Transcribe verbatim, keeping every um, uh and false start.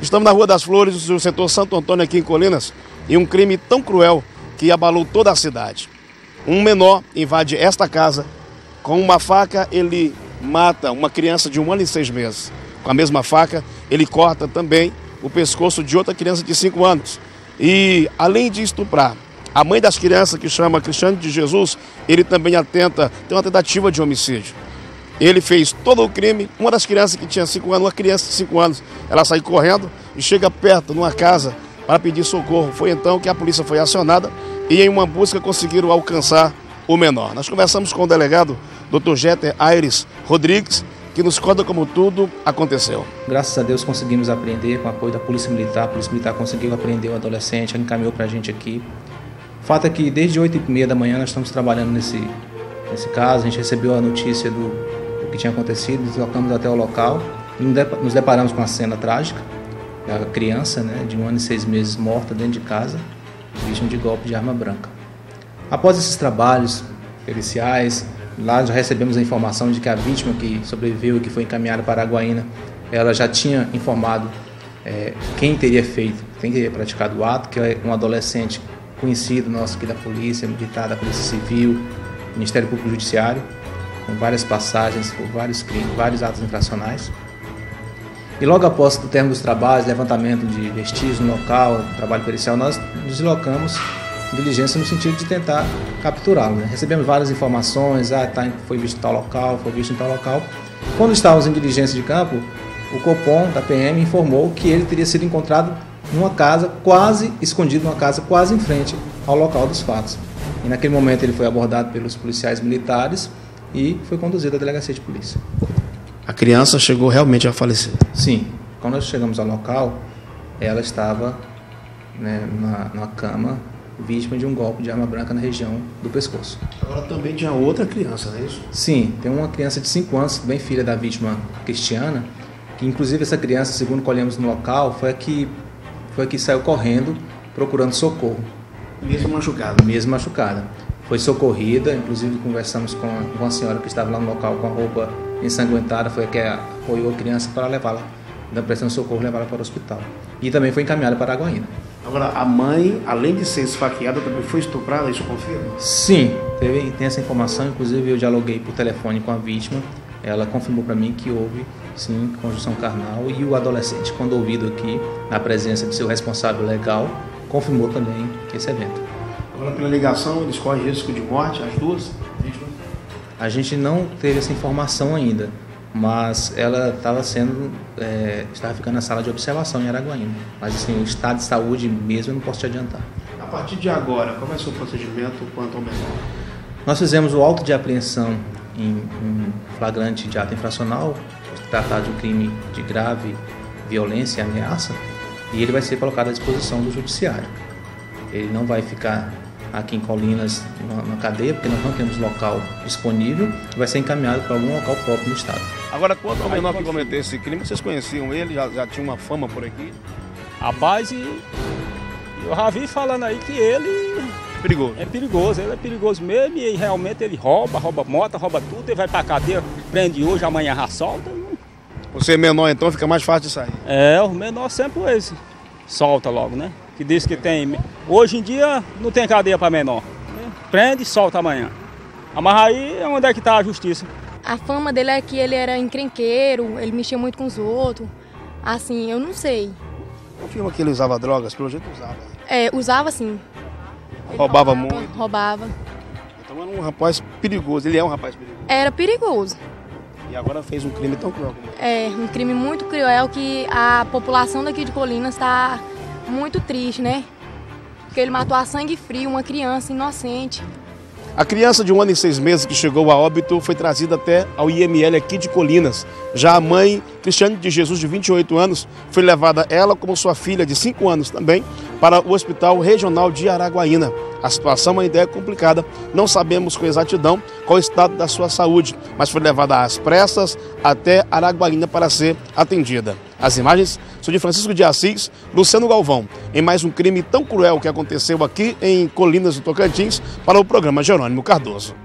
Estamos na Rua das Flores, no setor Santo Antônio, aqui em Colinas, e um crime tão cruel que abalou toda a cidade. Um menor invade esta casa, com uma faca ele mata uma criança de um ano e seis meses. Com a mesma faca, ele corta também o pescoço de outra criança de cinco anos. E, além de estuprar a mãe das crianças, que chama Cristiane de Jesus, ele também atenta, tem uma tentativa de homicídio. Ele fez todo o crime. Uma das crianças que tinha cinco anos, uma criança de cinco anos, ela sai correndo e chega perto, numa casa, para pedir socorro. Foi então que a polícia foi acionada e, em uma busca, conseguiram alcançar o menor. Nós conversamos com o delegado, doutor Jeter Aires Rodrigues, que nos conta como tudo aconteceu. Graças a Deus conseguimos apreender com o apoio da Polícia Militar. A Polícia Militar conseguiu apreender o adolescente, ele encaminhou para a gente aqui. O fato é que desde oito e meia da manhã nós estamos trabalhando nesse, nesse caso. A gente recebeu a notícia do, do que tinha acontecido, deslocamos até o local e nos deparamos com a cena trágica da criança, né, de um ano e seis meses, morta dentro de casa, vítima de golpe de arma branca. Após esses trabalhos periciais, lá já recebemos a informação de que a vítima que sobreviveu e que foi encaminhada para Araguaína, ela já tinha informado é, quem teria feito, quem teria praticado o ato, que é um adolescente conhecido nosso aqui da Polícia Militar, da Polícia Civil, Ministério Público Judiciário, com várias passagens por vários crimes, vários atos infracionais. E logo após o término dos trabalhos, levantamento de vestígios no local, trabalho pericial, nós nos deslocamos em diligência no sentido de tentar capturá-lo. Né? Recebemos várias informações, ah, tá, foi visto em tal local, foi visto em tal local. Quando estávamos em diligência de campo, o Copom da P M informou que ele teria sido encontrado numa casa, quase escondido numa casa, quase em frente ao local dos fatos. E naquele momento ele foi abordado pelos policiais militares e foi conduzido à delegacia de polícia. A criança chegou realmente a falecer? Sim. Quando nós chegamos ao local, ela estava, né, na, na cama, vítima de um golpe de arma branca na região do pescoço. Agora também tinha outra criança, não é isso? Sim, tem uma criança de cinco anos, bem filha da vítima Cristiana, que inclusive essa criança, segundo colhemos no local, foi a que, foi a que saiu correndo procurando socorro. Mesmo machucada? Mesmo machucada. Foi socorrida, inclusive conversamos com uma senhora que estava lá no local com a roupa ensanguentada, foi a que apoiou a criança para levá-la, da prestando socorro, levá-la para o hospital. E também foi encaminhada para Araguaína. Agora, a mãe, além de ser esfaqueada, também foi estuprada, isso confirma? Sim, teve, tem essa informação, inclusive eu dialoguei por telefone com a vítima, ela confirmou para mim que houve, sim, conjunção carnal, e o adolescente, quando ouvido aqui, na presença de seu responsável legal, confirmou também esse evento. Agora, pela ligação, eles correm risco de morte, as duas vítimas? A gente não teve essa informação ainda, mas ela estava sendo, é, estava ficando na sala de observação em Araguaína. Mas assim, o estado de saúde mesmo eu não posso te adiantar. A partir de agora, qual vai ser o procedimento quanto ao menor? Nós fizemos o auto de apreensão em, em flagrante de ato infracional, por tratar de um crime de grave violência e ameaça, e ele vai ser colocado à disposição do judiciário. Ele não vai ficar aqui em Colinas na cadeia, porque nós não temos local disponível, e vai ser encaminhado para algum local próprio no estado. Agora, quanto ao menor que cometeu esse crime, vocês conheciam ele? Já, já tinha uma fama por aqui? Rapaz, e eu já vi falando aí que ele perigoso. É perigoso, ele é perigoso mesmo, e realmente ele rouba, rouba moto, rouba tudo, ele vai pra cadeia, prende hoje, amanhã já solta. Você é menor, então fica mais fácil de sair? É, o menor sempre esse, solta logo, né? Que diz que tem, hoje em dia não tem cadeia para menor, né? Prende e solta amanhã. Mas aí é onde é que está a justiça. A fama dele é que ele era encrenqueiro, ele mexia muito com os outros, assim, eu não sei. Confirma que ele usava drogas, pelo jeito usava. É, usava sim. Roubava, roubava muito? Roubava. Então era um rapaz perigoso, ele é um rapaz perigoso. Era perigoso. E agora fez um crime tão cruel. É, um crime muito cruel que a população daqui de Colinas está muito triste, né? Porque ele matou a sangue frio uma criança inocente. A criança de um ano e seis meses que chegou a óbito foi trazida até ao I M L aqui de Colinas. Já a mãe, Cristiane de Jesus, de vinte e oito anos, foi levada, ela como sua filha de cinco anos também, para o Hospital Regional de Araguaína. A situação ainda é complicada, não sabemos com exatidão qual é o estado da sua saúde, mas foi levada às pressas até Araguaína para ser atendida. As imagens são de Francisco de Assis, Luciano Galvão, em mais um crime tão cruel que aconteceu aqui em Colinas do Tocantins, para o programa Jerônimo Cardoso.